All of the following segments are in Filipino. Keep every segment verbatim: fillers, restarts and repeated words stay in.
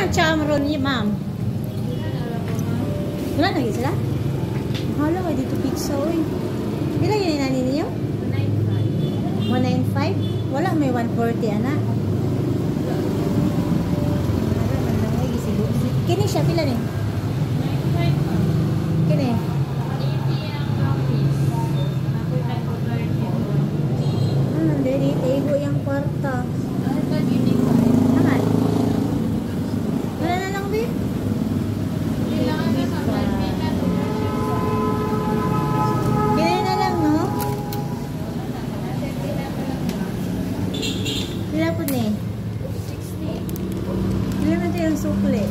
chamron niya, ma'am? Wala na sila? Hala ka dito pizza, oy. Ilan yun yung nanin niyo? one ninety-five? Wala, may one forty, anak. Kini siya, pila rin? Kini? Ano, dali, taigo yung kwarta. Naman? Wala na lang, be? Kini na lang, no? Pila po ni? Pila na ito yung sukli?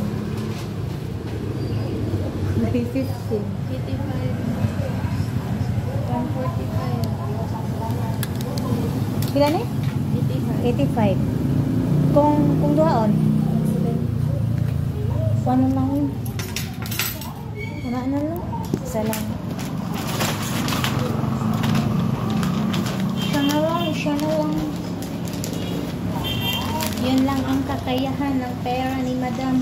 fifty. eighty-five. one forty-five. Kila ni? eighty-five. eighty-five. Kung, kung duhaon? Ano lang yun? Wala na lang. Isa lang. Siya na lang. Siya na lang. Yun lang ang kakayahan ng pera ni Madam.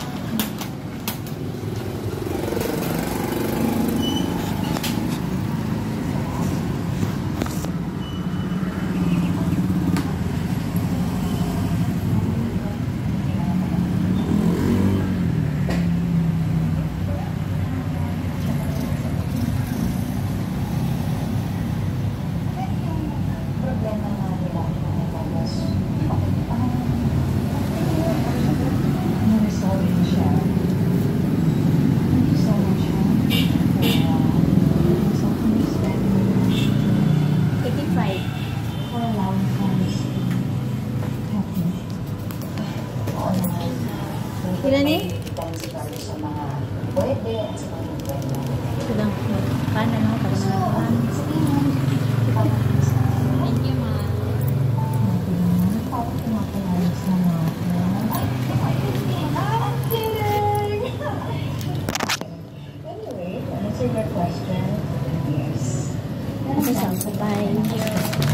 Ilan eh? Ito lang. Kanan ako. Kanan. Thank you, ma. Anyway, answer your question. Yes. Bye.